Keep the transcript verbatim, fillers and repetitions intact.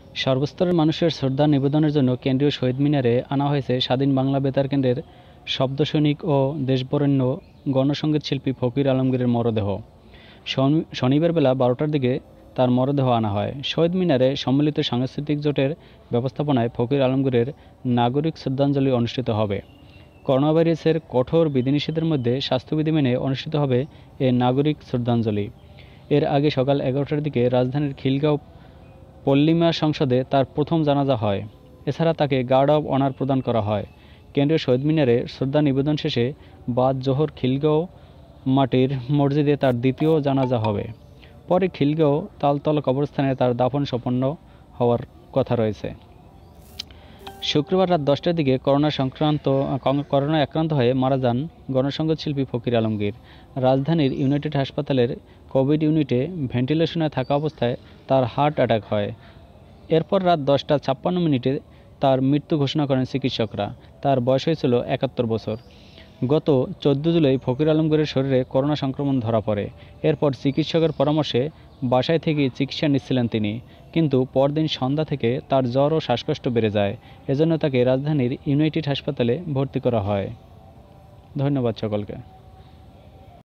সর্বস্তরের মানুষের শ্রদ্ধা নিবেদনের জন্য কেন্দ্রীয় শহীদ মিনারে আনা হয়েছে স্বাধীন বাংলা বেতার কেন্দ্রের শব্দসৈনিক ও দেশবরেণ্য গণসংগীত শিল্পী ফকির আলমগীরের মরদেহ। শনিবার বেলা বারোটার দিকে তার মরদেহ আনা হয়। শহীদ মিনারে সম্মিলিত সাংস্কৃতিক জোটের ব্যবস্থাপনায় ফকির আলমগীরের নাগরিক শ্রদ্ধাঞ্জলি অনুষ্ঠিত হবে। করোনা ভাইরাসের কঠোর বিধিনিষেধের মধ্যে স্বাস্থ্যবিধি মেনে অনুষ্ঠিত হবে এ নাগরিক শ্রদ্ধাঞ্জলি। এর আগে সকাল এগারোটার দিকে রাজধানীর খিলগাঁও পল্লিমা সংসদে তার প্রথম জানাজা হয়। এছাড়া তাকে গার্ড অব অনার প্রদান করা হয়। কেন্দ্রীয় শহীদ মিনারে শ্রদ্ধা নিবেদন শেষে বাদ জোহর খিলগাঁও মাটির মসজিদে তার দ্বিতীয় জানাজা হবে। পরে খিলগাঁও তালতলা কবরস্থানে তার দাফন সম্পন্ন হওয়ার কথা রয়েছে। শুক্রবার রাত দশটার দিকে করোনা সংক্রান্ত করোনায় আক্রান্ত হয়ে মারা যান গণসংগীত শিল্পী ফকির আলমগীর। রাজধানীর ইউনাইটেড হাসপাতালের কোভিড ইউনিটে ভেন্টিলেশনে থাকা অবস্থায় তার হার্ট অ্যাটাক হয়। এরপর রাত দশটা ছাপ্পান্ন মিনিটে তার মৃত্যু ঘোষণা করেন চিকিৎসকরা। তার বয়স হয়েছিল একাত্তর বছর। গত চোদ্দ জুলাই ফকির আলমগীরের শরীরে করোনা সংক্রমণ ধরা পড়ে। এরপর চিকিৎসকের পরামর্শে বাসায় থেকে চিকিৎসা নিচ্ছিলেন তিনি, কিন্তু পরদিন সন্ধ্যা থেকে তার জ্বর ও শ্বাসকষ্ট বেড়ে যায়। এজন্য তাকে রাজধানীর ইউনাইটেড হাসপাতালে ভর্তি করা হয়। ধন্যবাদ সকলকে।